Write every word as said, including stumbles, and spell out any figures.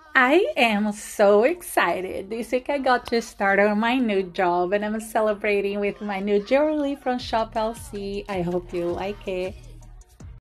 I am so excited. This week I got to start on my new job and I'm celebrating with my new jewelry from Shop L C. I hope you like it.